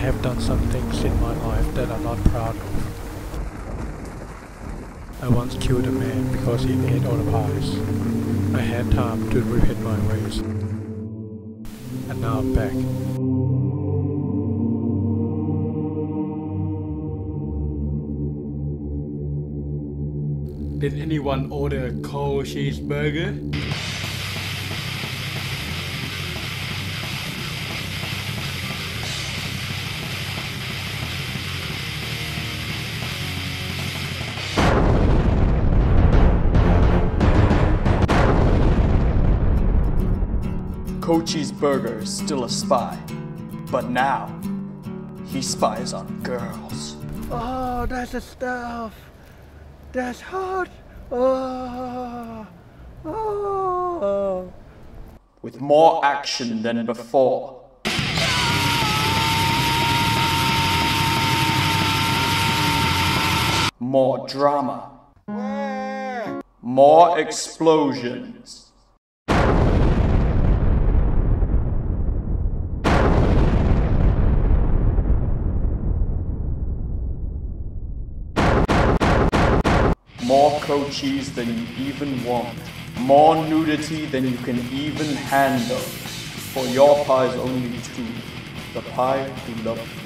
have done some things in my life that I'm not proud of. I once killed a man because he ate all the pies. I had time to repent my ways. And now I'm back. Did anyone order a Cochise Burger? Cochise Burger is still a spy, but now he spies on girls. Oh, that's the stuff. That's hot. Oh. With more action than before. More drama. More explosions. More Cochise than you even want. More nudity than you can even handle. For your pie's only two. The pie who loved you.